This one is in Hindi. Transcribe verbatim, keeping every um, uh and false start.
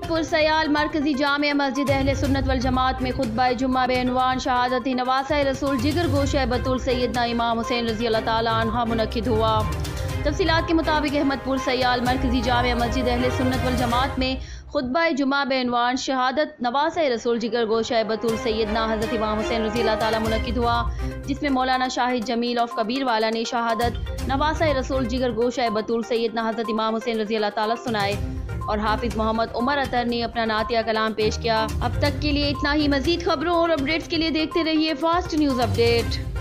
पुरसयाल मरकजी जामिया मस्जिद अहले सुन्नत वल जमात में खुतबा जुम्मा बेअनवान शहादत नवासा रसूल जिगर गोशा बतूल सैयदना इमाम हुसैन रज़ी अल्लाह ताला अन्हा मुनक्किद हुआ। तफसीलात के मुताबिक अहमदपुर सयाल मरकजी जामिया मस्जिद अहले सुन्नत वल जमात में खुतबा जुम्मा बेअनवान शहादत नवासा रसूल जिगर गोशा बतूल सैयदना हज़रत इमाम हुसैन रज़ी अल्लाह ताला मुनक्किद हुआ, जिसमें मौलाना शाहिद जमील ऑफ कबीर वाला ने शहादत नवासा रसूल जिगर गोशा बतूल सैयदना हज़रत इमाम हुसैन रज़ी अल्लाह ताला सुनाए और हाफिज मोहम्मद उमर अतर ने अपना नातिया कलाम पेश किया। अब तक के लिए इतना ही। मजीद खबरों और अपडेट्स के लिए देखते रहिए फास्ट न्यूज़ अपडेट।